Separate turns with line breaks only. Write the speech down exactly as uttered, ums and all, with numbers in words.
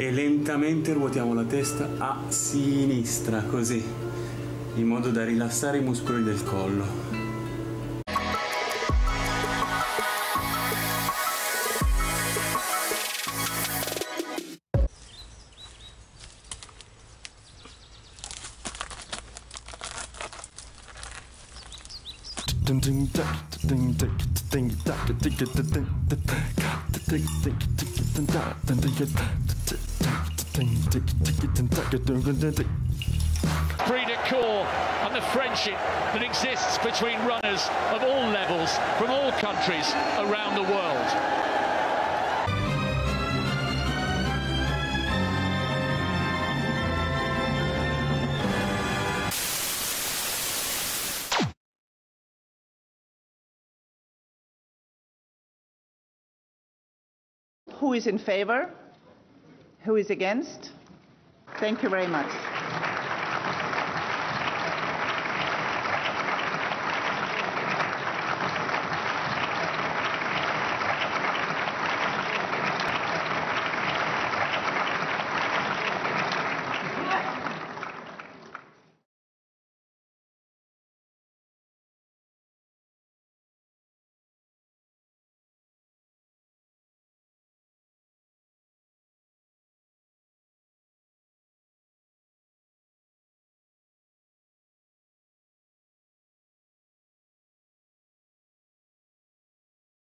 e lentamente ruotiamo la testa a sinistra, così, in modo da rilassare i muscoli del collo.
Free to core and the friendship that exists between runners of all levels from all countries around the world.
Who is in favor? Who is against? Thank you very much.